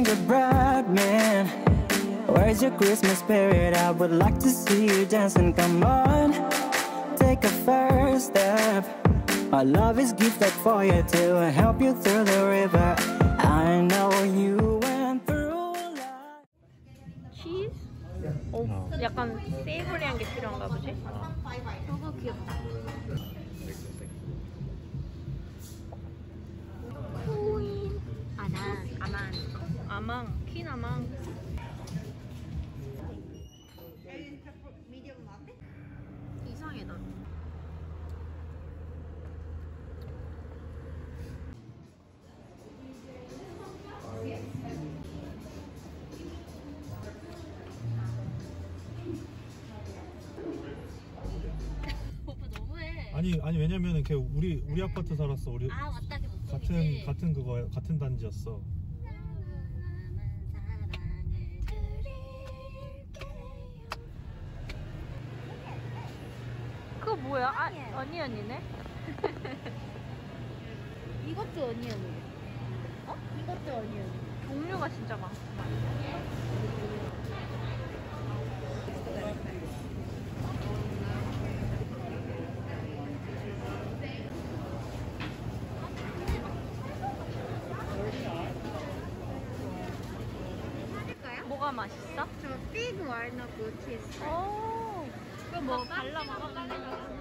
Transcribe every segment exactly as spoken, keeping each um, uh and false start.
gingerbread man, where's your Christmas spirit? I would like to see you dancing. Come on, take a first step. My love is gifted for you to help you through the river. I know you went through life. 치즈? 어, 약간 세이버리한 게 필요한가 보지? 저거 귀엽다. 코인 아난 아만 아망 퀸 아망. 이상해 나. 오빠 너무해. 아니 아니 왜냐면은 걔 우리 우리 아파트 살았어. 우리 아 맞다 걔 같은 같은 그거 같은 단지였어. 그거 뭐야? 아 어니언이네. 이것도 어니언이네. 어? 이것도 어니언. 종류가 진짜 많구만. 뭐가 맛있어? 저 피그 와인하고 치즈. 오, 그럼 뭐 발라 먹어볼래?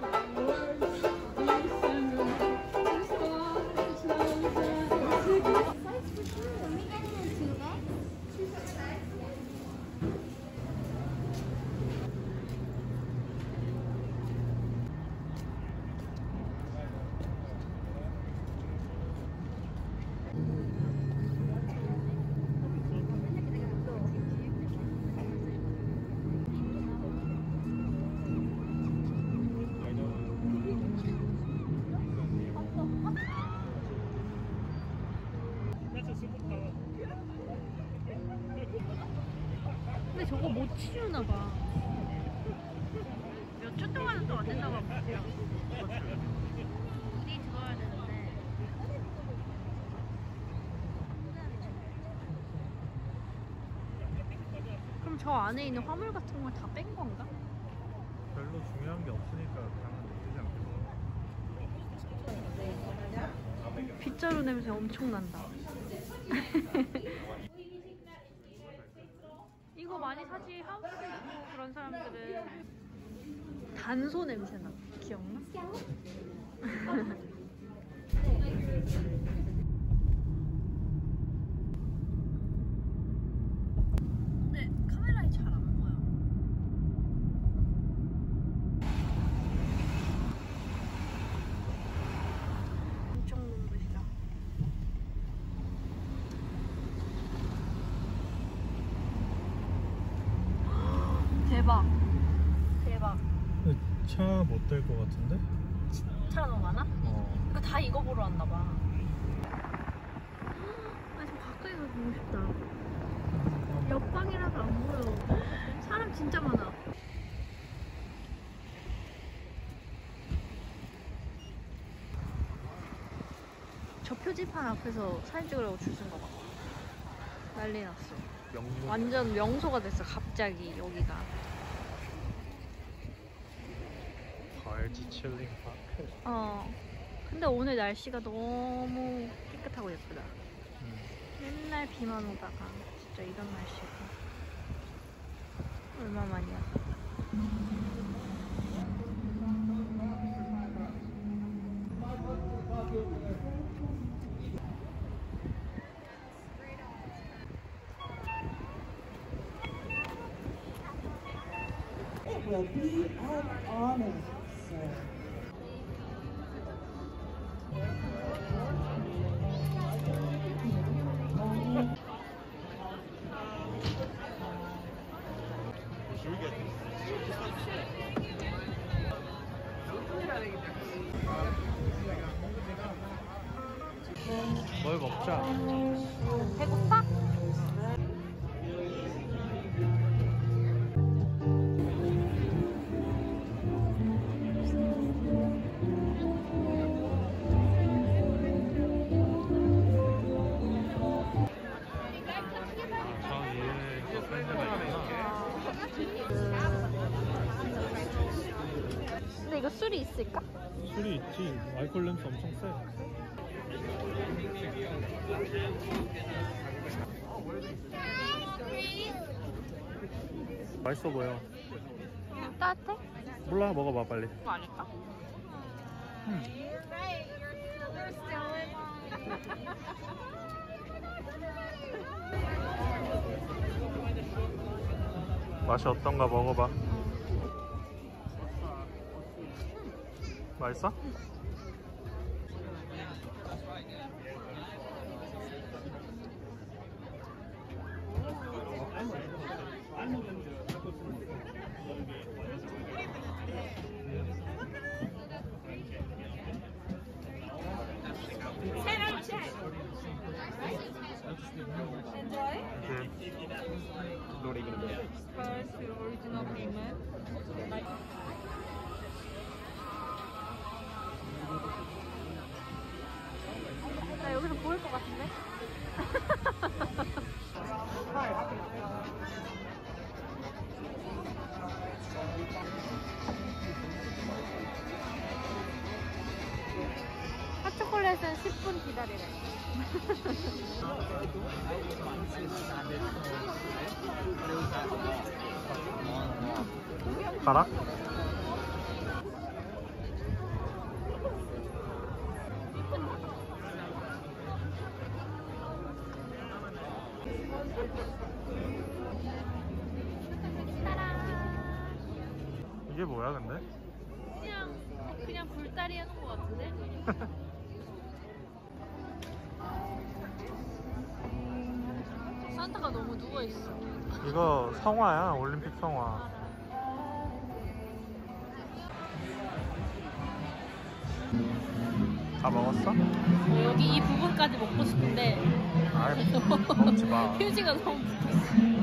근데 저거 못 치우나봐. 몇 초 동안은 또 안 된다고 하고 있어요. 물이 들어야 되는데. 그럼 저 안에 있는 화물 같은 걸 다 뺀 건가? 별로 중요한 게 없으니까 당연히 되지 않겠어. 빗자루 냄새 엄청 난다. 이거 많이 사지. 하우스 있고 그런 사람들은 단소 냄새 나. 기억나? 근데 카메라에 잘 안 보여. 엄청 눈부시다. 대박. 대박. 차 못 될 것 같은데? 차가 너무 많아? 어. 그러니까 다 이거 보러 왔나 봐. 아, 좀 가까이 가서 보고 싶다. 옆방이라서 안 보여. 사람 진짜 많아. 저 표지판 앞에서 사진 찍으려고 줄 쓴 거 봐. 난리 났어. 명문. 완전 명소가 됐어, 갑자기 여기가. 알지 칠링 파크. 어. 근데 오늘 날씨가 너무 깨끗하고 예쁘다. 음. 맨날 비만 오다가 진짜 이런 날씨고. 얼마만이야. It will be an honor, sir. 뭘 먹자. 배고파? 술이 있을까? 술이 있지. 알코올 냄새 엄청 세. 맛있어 보여. 따뜻해? 몰라, 먹어봐 빨리. 그거 아닐까? 음. 맛이 어떤가 먹어봐. 맛있어? 나 여기서 보일 것 같은데? 핫초콜릿은 십 분 기다리래. 가라? 이게 뭐야 근데? 그냥 그냥 불다리 하는 것 같은데? 산타가 너무 누워 있어. 이거 성화야, 올림픽 성화. 다 먹었어? 어, 여기 이 부분까지 먹고 싶은데 아이 먹지 마. 휴지가 너무 붙었어.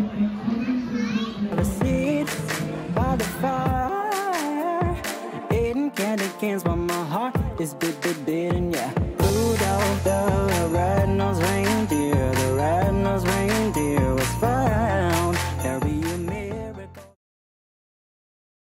The seats by the fire, eating candy canes while my heart is beat, beat, beating. Yeah, Rudolph the red-nosed reindeer.